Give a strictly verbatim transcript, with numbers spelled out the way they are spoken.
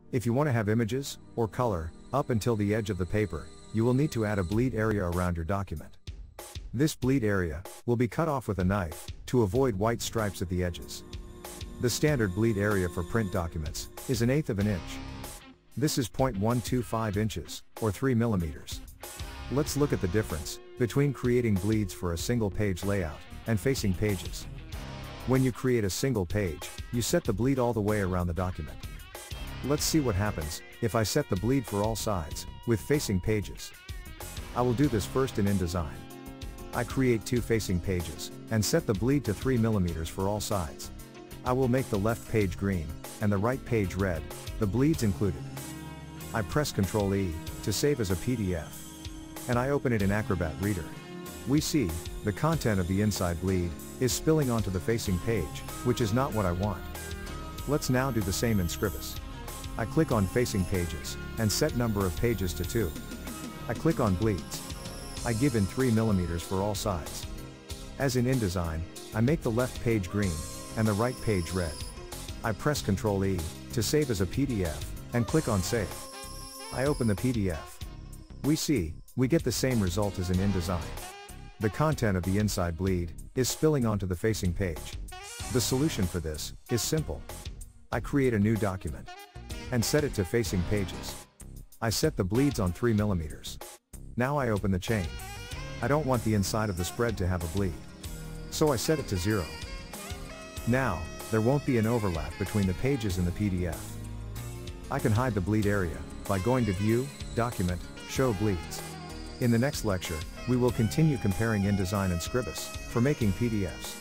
If you want to have images, or color, up until the edge of the paper, you will need to add a bleed area around your document. This bleed area will be cut off with a knife, to avoid white stripes at the edges. The standard bleed area for print documents is an eighth of an inch. This is zero point one two five inches, or three millimeters. Let's look at the difference between creating bleeds for a single page layout and facing pages. When you create a single page, you set the bleed all the way around the document. Let's see what happens if I set the bleed for all sides with facing pages. I will do this first in InDesign. I create two facing pages and set the bleed to three millimeters for all sides. I will make the left page green and the right page red, the bleeds included. I press control E to save as a P D F. And I open it in Acrobat Reader. We see the content of the inside bleed is spilling onto the facing page, which is not what I want. Let's now do the same in Scribus. I click on facing pages and set number of pages to two. I click on bleeds. I give in three millimeters for all sides. As in InDesign, I make the left page green and the right page red. I press control E to save as a P D F and click on Save. I open the P D F. We see we get the same result as in InDesign. The content of the inside bleed is spilling onto the facing page. The solution for this is simple. I create a new document and set it to facing pages. I set the bleeds on three millimeters. Now I open the chain. I don't want the inside of the spread to have a bleed, so I set it to zero. Now, there won't be an overlap between the pages in the P D F. I can hide the bleed area by going to View, Document, Show Bleeds. In the next lecture, we will continue comparing InDesign and Scribus for making P D Fs.